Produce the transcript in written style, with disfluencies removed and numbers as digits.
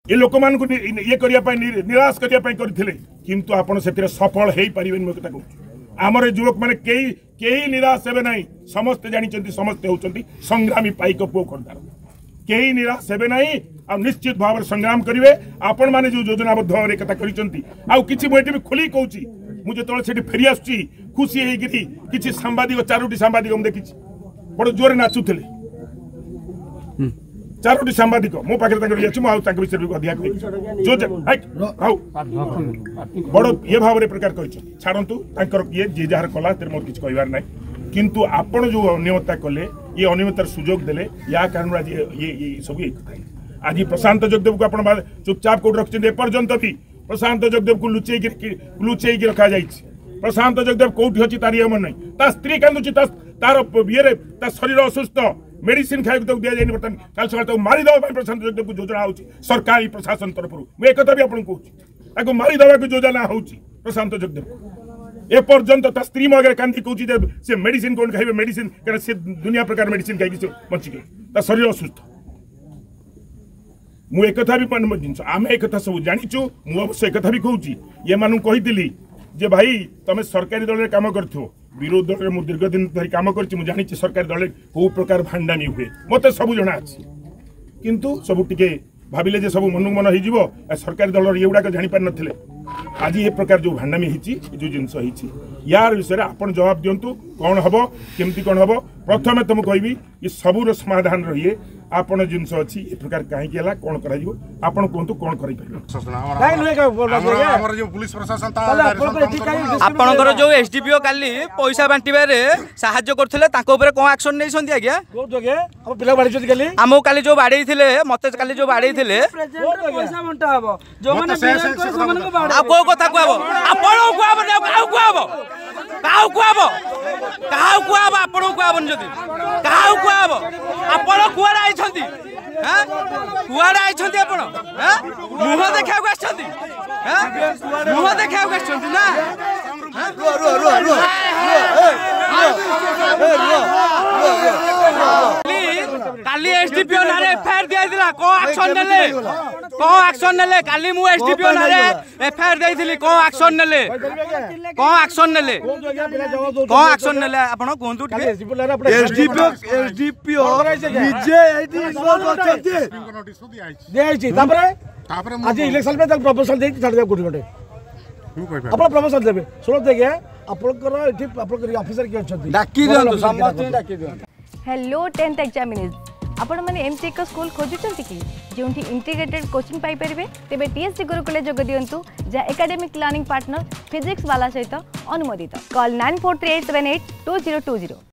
ये लोक मान ये करने निराश करते किंतु आपड़ से सफल हो पारे कथा कहूँ आमर युवक मैंने कई निराश हे ना समस्ते जानते समस्ते होती संग्रामी पाइक पुओ खंडार कई निराश हे ना आ निश्चित भाव में संग्राम करेंगे आपण मैंने जो योजनाबद्ध भाव में कथा कर मुझे भी खोली कहूँ मुझे जो फेरी आसुची खुशी होगी किसी सांबादिक 4टी सांबादिक मुझे देखी बड़ जोर नाचुले 4टी सांबादिक मो पाखे विषय भी अधिक बड़ ये भाव में प्रकार कर छाड़ू ये जी जार कला मोर किसी कहबार ना किंतु आपण जो अनियमितता कले ये अनियमितार सुजोग देले या कारण आज ये सब आज प्रशांत जगदेव को आप चुपचाप कौट रखते एपर्यंत भी प्रशांत जगदेव को लुचेई रखा जाए प्रशांत जगदेव कौटी अच्छी तार मन नहीं ता स्त्री कांदुची तार ये शरीर असुस्थ मेडिसिन खाई दि जाए बर्तमान कल सका मारिदेवा प्रशांत जगदेव को योजना हो सरकारी प्रशासन तरफ मुझे एक भी आपको कहूँ मारिदेवा को योजना हो प्रशांत जगदेव एपर्यंत ता स्त्री मो आगे कांदी कहूँ से मेडिसिन कौन खाइबे मेडिसिन कारण से दुनिया प्रकार मेडिसिन खाई बचिके ता शरीर असुस्थ मु एक भी जिन आम एक सब जाचु मुझे एक भी कहूँ ये मानू कही जे भाई तुम सरकारी दल में कम कर विरोधी दल में दीर्घ दिन धरी कम कर जानी सरकारी दल कौ प्रकार भांडामी हुए मत सब जना अच्छी किंतु सब टिके भाविले जे सब मन मन हो सरकारी दल ये गुड़ाक जापार नथिले आज ये प्रकार जो भांडामी होती जो जिनस यार विषय आप जवाब दिंतु कौन हम केमती कौन हम प्रथम तुम कहबी ये सबूर समाधान रहिए आपण जिनस अच्छी ए प्रकार कहीं कौन कर कहतु कौन कर जो एसडीपीओ काली पैसा बांटिबारे साहाय्य करथिले ताको ऊपर कोन एक्शन नै सन्दी आज्ञा हम पिला बाड़ी छथि काली हमो काली जो बाडै थिले मते काली जो बाडै थिले पैसा बंटा हबो जो माने बिरान कर समान को बाडै आ को कथा कहबो आपण को आबो काउ को आबो काउ को आबो काउ को आबो आपण को आबो जदी काउ को आबो आपण कुआडा आइछंती हैं कुआडा आइछंती आपण हैं मुह देखा को आछंती हैं मुह देखा को आछंती ना रो रो रो रो काली एसडीपीओ नारे एफआईआर दिया दिला को एक्शन नेले काली मु एसडीपीओ नारे एफआईआर देइथिली को एक्शन नेले आपण कोंतु एसडीपीओ निजे एटी इन्वॉल्व होचती देइछि तापर आज इलेक्शन में तक प्रपोजल देइ छाड़ दे गुडी गटे आपण प्रपोजल देबे सुनो देगे आपनकर एठी आपनकर ऑफिसर के छथि डाकी दियौ समस्त डाकी दियौ हेलो 10th एग्जामिनीज आपण माने एमसी एक स्कूल खोजुचंती कि जोंठी इंटीग्रेटेड कोचिंग पाई परिबे तेबे टीएससी गुरुकुले जोग दियंतु जा एकेडमिक लर्निंग पार्टनर फिजिक्स वाला सहित अनुमोदित कॉल 9438782020